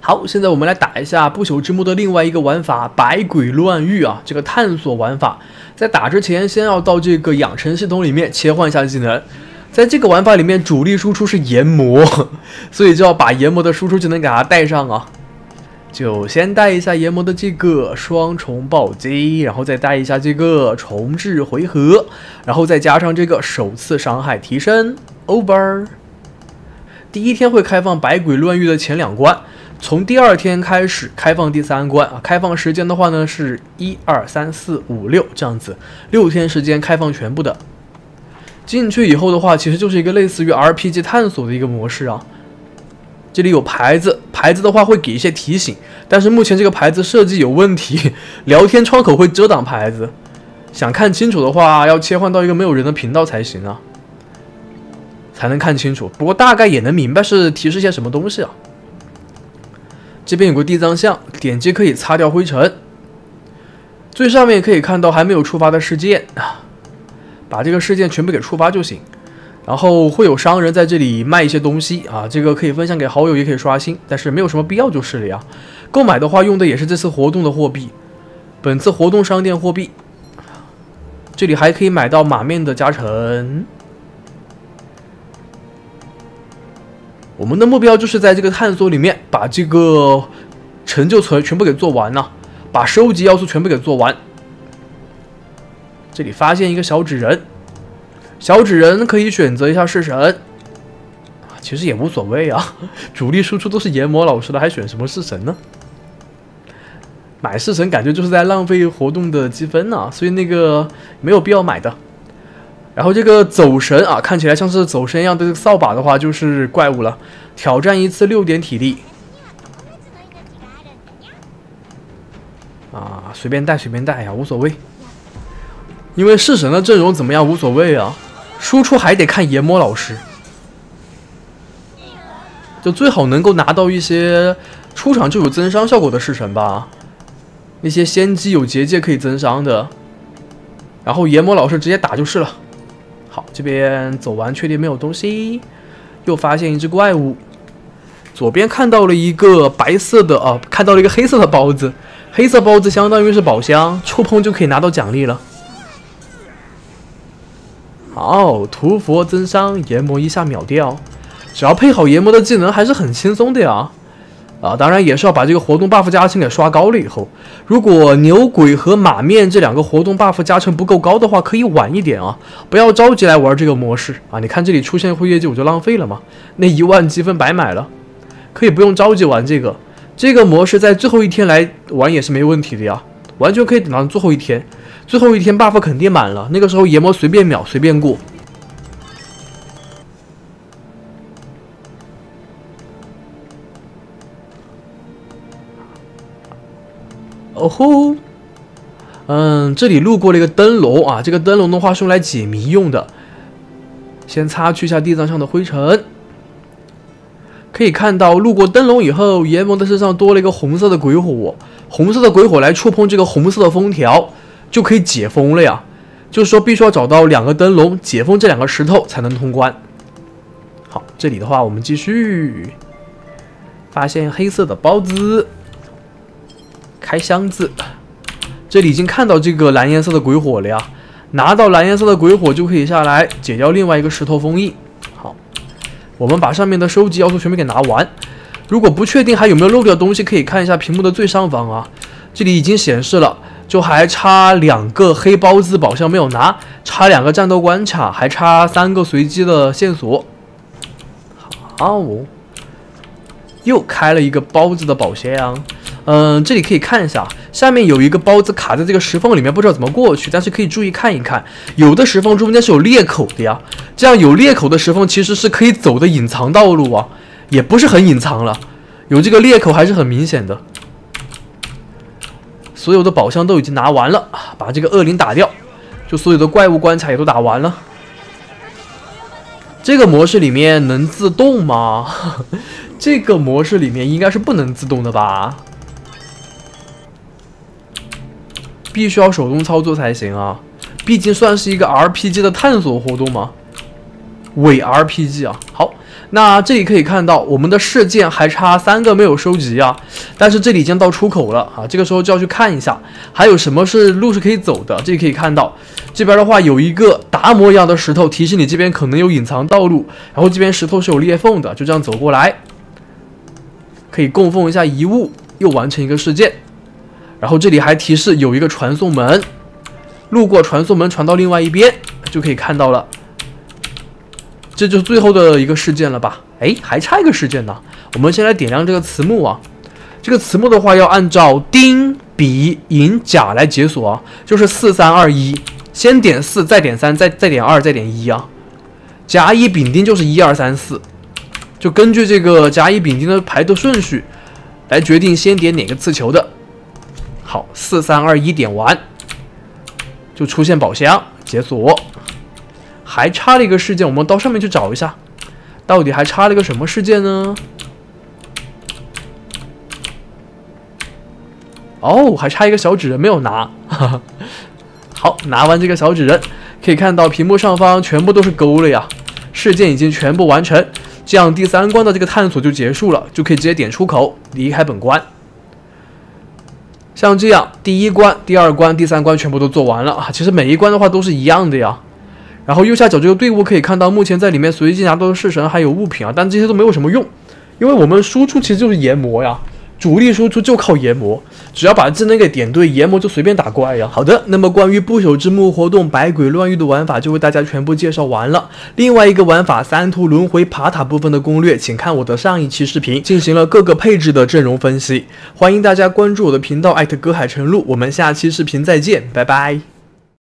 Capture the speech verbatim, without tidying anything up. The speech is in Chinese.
好，现在我们来打一下不朽之墓的另外一个玩法——百鬼乱域啊，这个探索玩法。在打之前，先要到这个养成系统里面切换一下技能。在这个玩法里面，主力输出是研磨，所以就要把研磨的输出技能给它带上啊。就先带一下研磨的这个双重暴击，然后再带一下这个重置回合，然后再加上这个首次伤害提升 over。第一天会开放百鬼乱域的前两关。 从第二天开始开放第三关啊，开放时间的话呢是一二三四五六这样子，六天时间开放全部的。进去以后的话，其实就是一个类似于 R P G 探索的一个模式啊。这里有牌子，牌子的话会给一些提醒，但是目前这个牌子设计有问题，聊天窗口会遮挡牌子。想看清楚的话，要切换到一个没有人的频道才行啊，才能看清楚。不过大概也能明白是提示些什么东西啊。 这边有个地藏像，点击可以擦掉灰尘。最上面可以看到还没有触发的事件，把这个事件全部给触发就行。然后会有商人在这里卖一些东西啊，这个可以分享给好友，也可以刷新，但是没有什么必要就是了呀。购买的话用的也是这次活动的货币，本次活动商店货币。这里还可以买到马面的加成。 我们的目标就是在这个探索里面把这个成就存全部给做完呢，把收集要素全部给做完。这里发现一个小纸人，小纸人可以选择一下式神，其实也无所谓啊，主力输出都是研磨老师的，还选什么式神呢？买式神感觉就是在浪费活动的积分呢，所以那个没有必要买的。 然后这个走神啊，看起来像是走神一样的这个扫把的话，就是怪物了。挑战一次六点体力啊，随便带随便带呀，无所谓。因为式神的阵容怎么样无所谓啊，输出还得看研磨老师。就最好能够拿到一些出场就有增伤效果的式神吧，那些先机有结界可以增伤的，然后研磨老师直接打就是了。 好，这边走完，确定没有东西，又发现一只怪物。左边看到了一个白色的啊，看到了一个黑色的包子，黑色包子相当于是宝箱，触碰就可以拿到奖励了。好，屠佛增伤，研磨一下秒掉，只要配好研磨的技能，还是很轻松的呀。 啊，当然也是要把这个活动 buff 加成给刷高了以后，如果牛鬼和马面这两个活动 buff 加成不够高的话，可以晚一点啊，不要着急来玩这个模式啊。你看这里出现辉夜姬，我就浪费了嘛，那一万积分白买了，可以不用着急玩这个。这个模式在最后一天来玩也是没问题的呀，完全可以等到最后一天，最后一天 buff 肯定满了，那个时候研磨随便秒随便过。 哦吼，嗯，这里路过了一个灯笼啊，这个灯笼的话是用来解谜用的。先擦去一下地藏上的灰尘，可以看到路过灯笼以后，研磨的身上多了一个红色的鬼火，红色的鬼火来触碰这个红色的封条，就可以解封了呀。就是说，必须要找到两个灯笼，解封这两个石头才能通关。好，这里的话我们继续发现黑色的包子。 开箱子，这里已经看到这个蓝颜色的鬼火了呀。拿到蓝颜色的鬼火就可以下来解掉另外一个石头封印。好，我们把上面的收集要素全部给拿完。如果不确定还有没有漏掉东西，可以看一下屏幕的最上方啊，这里已经显示了，就还差两个黑包子宝箱没有拿，差两个战斗关卡，还差三个随机的线索。好，又开了一个包子的宝箱。 嗯，这里可以看一下，下面有一个包子卡在这个石缝里面，不知道怎么过去，但是可以注意看一看，有的石缝中间是有裂口的呀。这样有裂口的石缝其实是可以走的隐藏道路啊，也不是很隐藏了，有这个裂口还是很明显的。所有的宝箱都已经拿完了，把这个恶灵打掉，就所有的怪物关卡也都打完了。这个模式里面能自动吗？这个模式里面应该是不能自动的吧？ 必须要手动操作才行啊，毕竟算是一个 R P G 的探索活动嘛，伪 R P G 啊。好， 那这里可以看到，我们的事件还差三个没有收集啊，但是这里已经到出口了啊，这个时候就要去看一下，还有什么是路是可以走的。这里可以看到，这边的话有一个达摩一样的石头，提示你这边可能有隐藏道路，然后这边石头是有裂缝的，就这样走过来，可以供奉一下遗物，又完成一个事件。然后这里还提示有一个传送门，路过传送门传到另外一边，就可以看到了。这就是最后的一个事件了吧？哎，还差一个事件呢。我们先来点亮这个词目啊。这个词目的话，要按照丁、比、寅、甲来解锁啊，就是四三二一，先点四，再点三，再再点二，再点一啊。甲乙丙丁就是一二三四，就根据这个甲乙丙丁的排的顺序来决定先点哪个刺球的。好，四三二一点完，就出现宝箱，解锁。还差了一个事件，我们到上面去找一下，到底还差了一个什么事件呢？哦，还差一个小纸人没有拿。哈哈。好，拿完这个小纸人，可以看到屏幕上方全部都是勾了呀，事件已经全部完成，这样第三关的这个探索就结束了，就可以直接点出口离开本关。像这样，第一关、第二关、第三关全部都做完了啊。其实每一关的话都是一样的呀。然后右下角这个队伍可以看到，目前在里面随机拿到的式神还有物品啊，但这些都没有什么用，因为我们输出其实就是研磨呀，主力输出就靠研磨，只要把技能给点对，研磨就随便打怪呀。好的，那么关于不朽之墓活动百鬼乱域的玩法就为大家全部介绍完了。另外一个玩法三途轮回爬塔部分的攻略，请看我的上一期视频，进行了各个配置的阵容分析。欢迎大家关注我的频道艾特葛海晨露，我们下期视频再见，拜拜。